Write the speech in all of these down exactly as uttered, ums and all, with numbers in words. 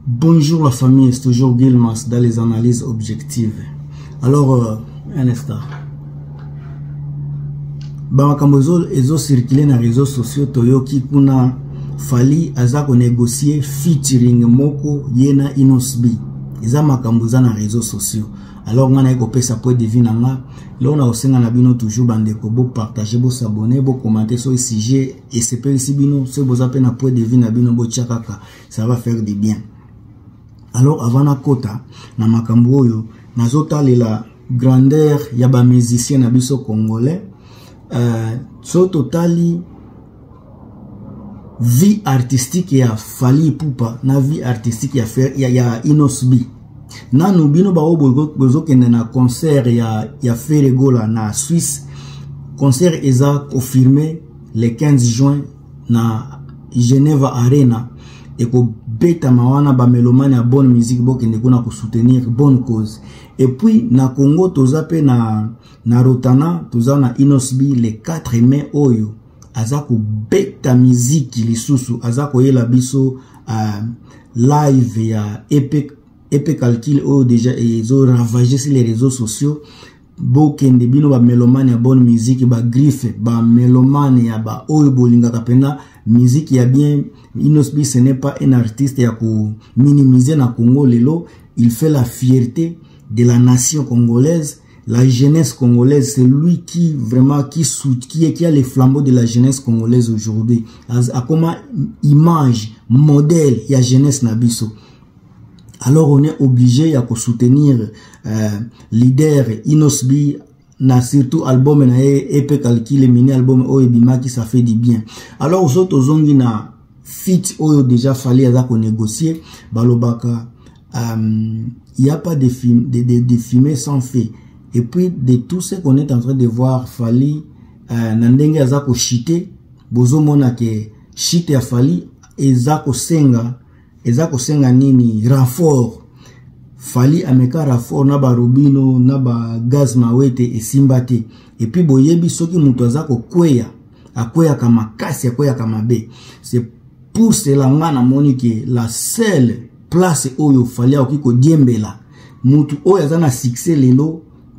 Bonjour la famille, c'est toujours Gilmas dans les analyses objectives. Alors, euh, un instant. Bamakambozo ezo circuler na réseaux sociaux toyoki kuna Fally azako négocier featuring moko yena Inosbi. Eza makamboza na réseaux sociaux. Alors ngana eko pesa po devina nga. Là na osenga na bino toujours bandeko bo partager, bo s'abonner, bo commenter sur le sujet et c'est pas ici bino se boza pe na po devina bino bo tchakaka. Ça va faire du bien. Alors avant na kota na makambo oyo nazota la grandeur ya ba musicien na biso congolais euh, so totali vie artistique ya Fally Ipupa na vie artistique ya fer ya, ya Inosbi nanu bino ba bozo kende na concert ya ya Feregola na Suisse. Concert eza confirmé le quinze juin na Geneva Arena et ko beta mawana ba melomane ya bonne musique bo kende kuna ko soutenir bonne cause. Et puis na Congo toza pe na na Rotana toza na Inosbi le quatre mai oyo azako beta musique lisusu azako yela biso uh, live ya epic epic calcul oyo déjà ezo ravager sur les réseaux sociaux. Bokende bino ba melomane ya bonne musique ba griffe ba melomane ya ba oyo bolinga kapena musique ya bien. Inosbi ce n'est pas un artiste ya ko minimiser na Congo lelo, il fait la fierté de la nation congolaise, la jeunesse congolaise. C'est lui qui vraiment qui qui qui a les flambeaux de la jeunesse congolaise aujourd'hui. A comme image modèle ya jeunesse nabiso. Alors on est obligé à soutenir euh, leader Inosbi na surtout album na epé calcul mini album oyo bima qui ça fait du bien. Alors aux autres zongi na fit oyo déjà Fally à qu'on négocier balobaka il n'y a pas de film de, de, de filmer sans fait. Et puis de tout ce qu'on est en train de voir Fally euh, nandenge azako chité bozo mona ke chité ya Fally ezako senga ezako senga nini renfort. Fally ameka renfort na ba Rubino na ba Gaz Mawete et Simbate. Et puis boyebi soki mutu azako kweya akweya kama kasi akweya kama be. C'est pour cela ngana moni ke la seule place oyo Fally okiko diembela mutu oyo azana succès lelo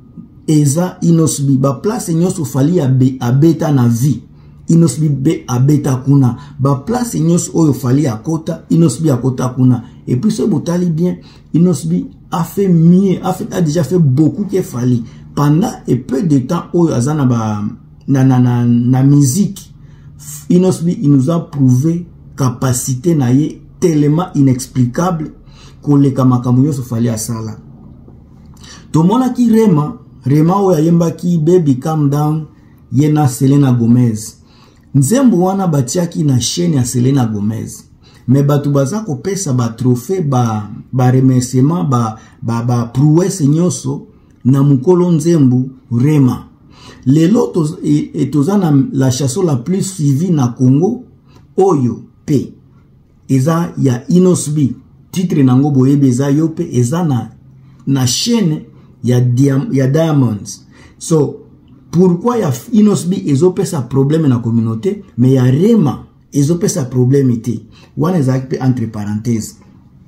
eza Inosbi. Ba place nyoso Fally abe abeta na vie Inosbi be abeta kuna. Ba place nyos oyo Fally akota Inosbi akota kuna. Et puis ce botali bien Inosbi a fait mieux, a, fait, a déjà fait beaucoup que Fally pendant et peu de temps oyo azana ba na na na, na musique. Inosbi il nous a prouvé capacité na ye tellement inexplicable qu'on le kamakamuyo so Fally asala. To mona ki rema rema oyo yemba ki baby calm down yena Selena Gomez. Nzembo wana batiaki na chaîne ya Selena Gomez. Mais batu baza ko pesa ba trophée ba ba remerciement ba ba ba prouesse nyoso na mukolo nzembo rema. Lelo toz, et, et toza na la chanson la plus suivie na Congo oyo pe eza ya Inosbi. Titre nango boyebe eza yo pe eza na na chaîne ya diam, ya Diamonds. So pourquoi ya Inosbi ezope sa problème na communauté mais ya rema ezope sa problème ite wana ezaki entre parenthèses.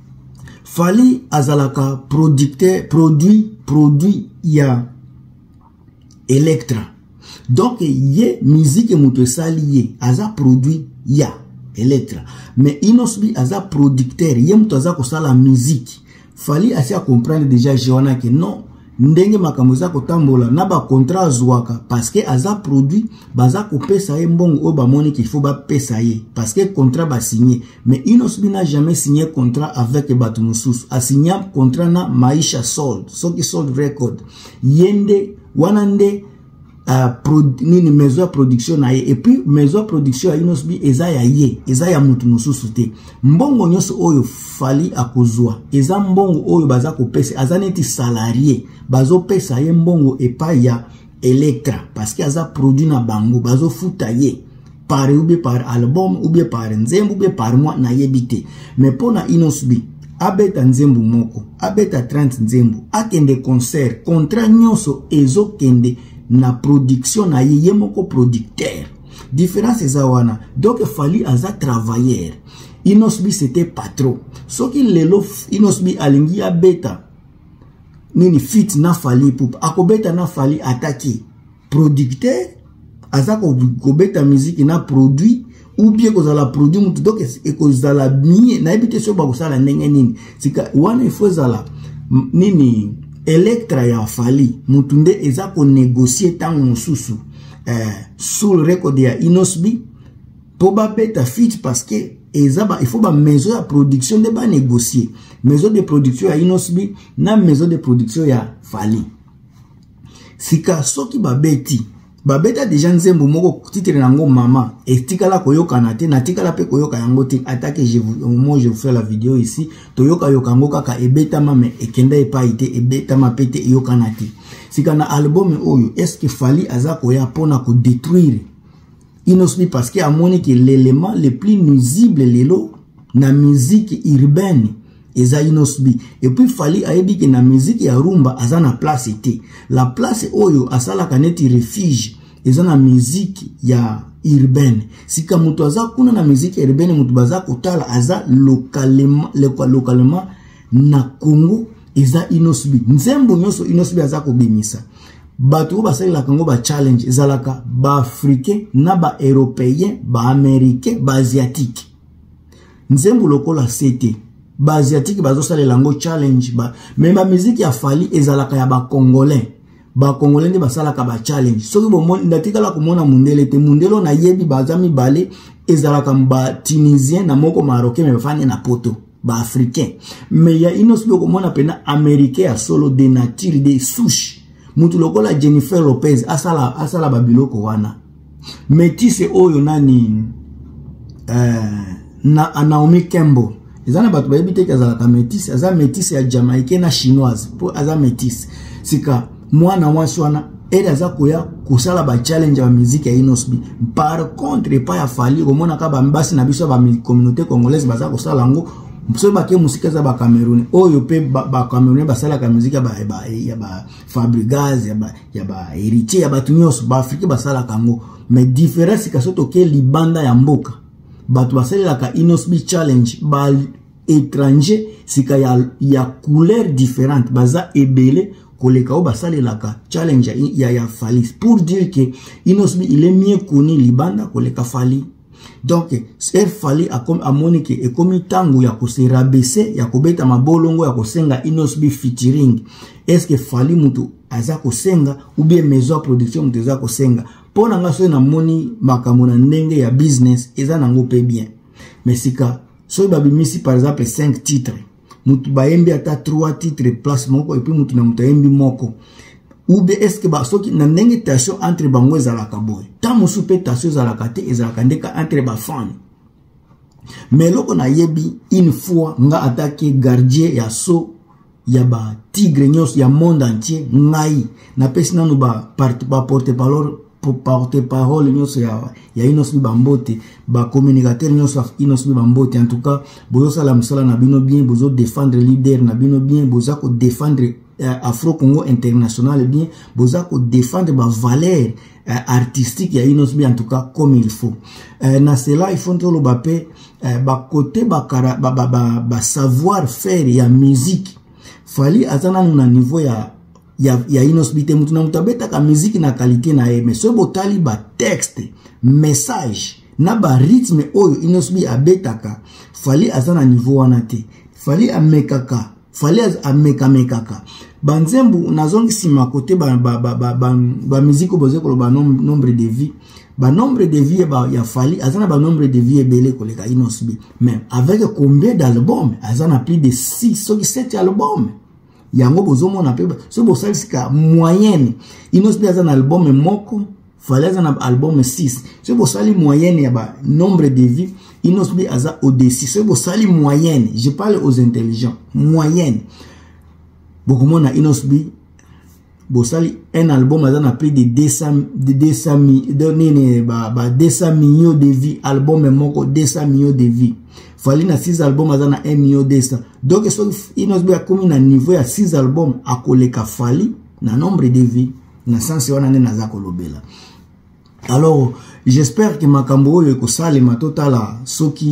Fally azalaka producteur produit produit ya Electra. Donc ye musique muto esali ye aza produit ya Electra. Mais Inosbi aza producteur ye muto aza kosala musique. Fally asia comprendre déjà Joana que non ndenge makambo za kotambola na ba contrat zwaka parce que aza produit baza ko pesa ye mbongo o ba moni qu'il faut ba pesa ye parce que contrat ba signé. Mais Inosbi n'a jamais signé contrat avec batu mususu, a signé contrat na Maisha Sold Soki Sold Record yende wanande uh, pro, nini maison de production na ye. Et puis maison de production ya Inosbi eza ya ye eza ya mutu mususu te. Mbongo nyoso oyo Fally akozwa eza mbongo oyo baza ko pesa aza neti salarié bazo pesa ye mbongo epa ya Electra parce que aza produit na bango bazo futa ye par ou bien par album ou bien par nzembo ou bien par mois na yebite. Mais pona Inosbi abeta nzembo moko abeta trente nzembo akende concert contrat nyonso ezo kende na production na ye moko producteur. Différence eza wana. Donc Fally aza travailleur. Inosbi c'était pas trop. Ce qui lelo Inosbi alingi ya beta. Nini fit na Fally Ipupa. Akobeta na Fally attaqué. Producteur. Azako kobeta musique na produit. Ou bien que la produit mutu donc et que la mie na ebite so ba kusala ndenge nini. Sika wana ifo zala nini Electra ya Fally mutunde ezako négocier tango mususu euh, sous le record ya Inosbi pour ba beta fit parce que ezaba il faut ba maison de production de ba négocier maison de production ya Inosbi na maison de production ya Fally sika soki ba beti ba beta déjà nzembo moko titre nango mama etikala koyoka na te na tikala pe koyoka yango te attaque je vous au moment je vous fais la vidéo ici toyoka yoka ngo kaka ebeta mame ekenda epa ite ebeta mapete yoka na te sika na album oyo est-ce que Fally azako ya pona ko détruire Inosbi parce que amoni que l'élément le plus nuisible lelo na musique urbaine eza Inosbi et puis Fally ayebi que na musique ya rumba azana place ete la place oyo asala kaneti refuge eza na musique ya urbaine sika mutu aza kuna na musique urbaine mutu baza kotala aza localement localement na Congo eza Inosbi nzembo nyoso Inosbi aza kobimisa bato basali la Congo ba challenge ezalaka ba africain na ba européen ba américain ba asiatique nzembo lokola sete ba asiatique bazo sala lango challenge ba même ba musique ya Fally ezalaka ya ba congolais ba congolais ndi basalaka ba challenge soki bomoni ndatikala komona mundele te mundelo na yebi bazami bale ezalaka ba tunisien na moko marocain me bafanye na poto ba africain mais ya Inosbi komona pena américain ya solo de nature de souche mutu lokola Jennifer Lopez asala asala babiloko wana métisse oyo nani euh, na Naomi Campbell ezana batu bayebite kazala métisse aza métisse ya jamaïcaine na chinoise pour aza métisse sika mwana mwasi wana ele aza koya kusala ba challenge ya musique ya Inosbi par contre pas ya Fally komona ka ba mbasi na biso ba communauté congolaise baza kusala ngo so ba ke musika za ba Cameroun oyo pe ba, ba Cameroun basala ka musique ba ba ya ba Fabregas ya ba ya ba héritier ya ba tunyoso ba Afrique basala kango mais différence ka soto ke libanda ya mboka batu basala ka Inosbi challenge ba étranger sika ya ya couleur différente baza ebele koleka o basale laka challenge ya ya Fally pour dire que Inosbi il est mieux connu libanda koleka Fally donc er Fally a comme amonike e komi tango ya ko se rabaisser ya ko beta mabolongo ya ko senga Inosbi featuring est-ce que Fally mutu aza ko senga ou bien maison production mutu aza ko senga pona nga so na moni makamona ndenge ya business eza nango pe bien mais sika so babimisi par exemple cinq titres mutu baembi ata trois titres place moko et puis mutu na mutu embi moko ou bien est-ce que ba soki na ndenge tension entre bango ezalaka boy ta musu pe tension ezalaka te ezalaka ndeka entre ba fan mais loko na yebi une fois nga attaquer gardien ya so ya ba tigre nyos ya monde entier ngai na pesi nanu ba part ba porte parole porte parole nyos ya ya Inosbi bambote ba communicateur nyos Inosbi bambote en tout cas bozo sala msala na bino bien bozo défendre leader na bino bien bozo ko défendre euh, Afro Congo international bien bozo ko défendre ba valeur euh, artistique ya Inosbi en tout cas comme il faut euh, na cela il faut tolo ba pe euh, ba côté ba ba ba, ba, ba savoir faire ya musique Fally azana na niveau ya ya ya Inosbi te mutu na mutabeta ka musique na qualité na e mais so botali ba texte message na ba rythme oyo Inosbi abetaka Fally azana niveau wana te Fally amekaka Fally ameka mekaka banzembu nazongi sima côté ba ba ba ba, ba, ba musique boze ko ba nom, nombre de vie ba nombre de vie ba ya Fally azana ba nombre de vie belé ko leka Inosbi mais avec combien d'albums azana plus de six so sept albums yango bozomo na pe so bosali sika moyenne Inosbi azana album moko Fally azana album six so bosali moyenne ya ba nombre de vie Inosbi aza au-dessus so bosali moyenne je parle aux intelligents moyenne beaucoup na Inosbi bosali un album azana plus de deux cents de deux cents de ba ba deux cents millions de vie album moko deux cents millions de vie Fally na six albums azana un million deux cents donc so Inosbi a comme na niveau ya six albums akoleka Fally na nombre de vie na sens wana ne naza kolobela alors j'espère que makambo oyo ko sale matotala soki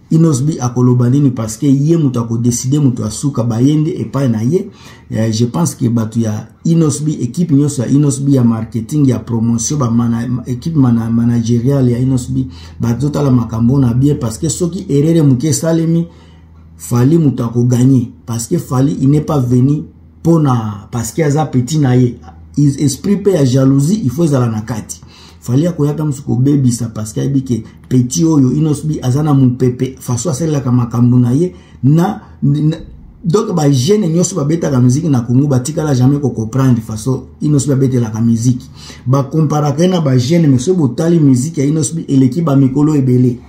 Inosbi akoloba nini parce que ye mutu ako décider mutu asuka bayende epai na ye. Euh, je pense que batu ya Inosbi équipe nyonso ya Inosbi ya marketing ya promotion ba mana, équipe mana, managériale ya Inosbi batu tala makambo na bien parce que soki erreur muke salemi Fally mutu ako gagner parce que Fally il n'est pas venu pona parce que aza petit na ye esprit pe ya jalousie il faut ezala na kati. Fally akoyaka musuko baby sa parce que abike petit oyo Inosbi azana mupepe faso asela ka makambo na ye na, na donc ba jeune nyoso ba beta ka musique na Congo batikala jamais ko comprendre faso Inosbi beta la ka musique ba compara kana ba jeune monsieur botali musique ya Inosbi eleki ba mikolo ebele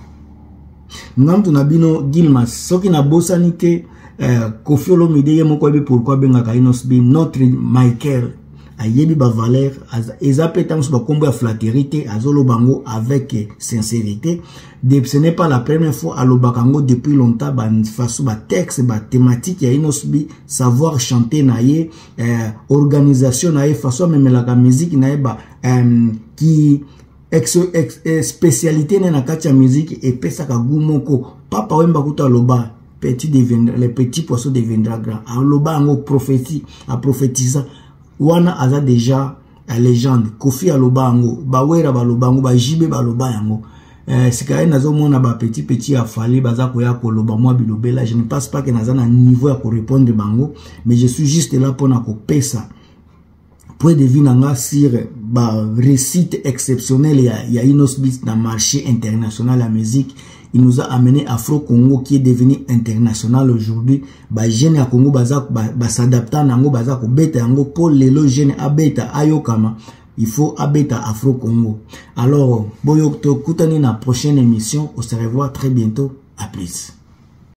ngam tu na bino Gilmas soki na bosani ke euh, Koffi Olomide ye moko be pourquoi benga ka Inosbi notre Michael ayebi ba valeur eza petam so ba kombo ya flatterie azolo bango avec sincérité. De, ce n'est pas la première fois à l'Obakango depuis longtemps ba façon ba texte ba thématique ya Inosbi savoir chanter naie euh, organisation naie façon même la musique naie ba euh, qui ex, ex, ex, spécialité na kati ya musique et pesa ka gumoko papa wemba kuta loba petit deviendra les petits poissons deviendra grand a loba ngo prophétie a prophétisant wana aza déjà la légende Koffi aloba yango bawera baloba yango bajibe baloba yango euh, sikaye nazomona ba petit petit ya Fally baza koya koloba moi bilobela. Je ne pense pas que naza na niveau ya ko répondre bango mais je suis juste là pour na ko pesa point de vue nanga sur ba réussite exceptionnelle ya, ya Inosbi dans marché international la musique. Il nous a amené Afro Congo qui est devenu international aujourd'hui. Ba jeune ya Congo baza ba, ba s'adapter nango baza ko beta yango pour lelo jeune abeta ayokama. Il faut abeta Afro Congo. Alors boyo to kutani na prochaine émission. On se revoit très bientôt. À plus.